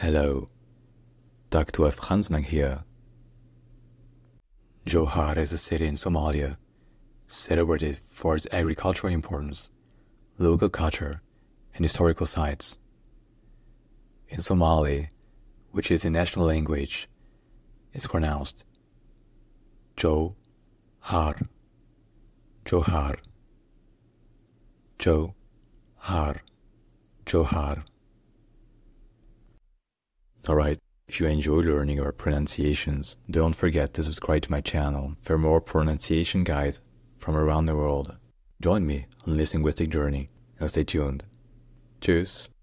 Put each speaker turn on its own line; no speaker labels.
Hello, Dr. Franz here. Jowhar is a city in Somalia, celebrated for its agricultural importance, local culture, and historical sites. In Somali, which is the national language, it's pronounced Jowhar, Jowhar, Jowhar, Jowhar. Alright, if you enjoy learning our pronunciations, don't forget to subscribe to my channel for more pronunciation guides from around the world. Join me on this linguistic journey and stay tuned. Tschüss!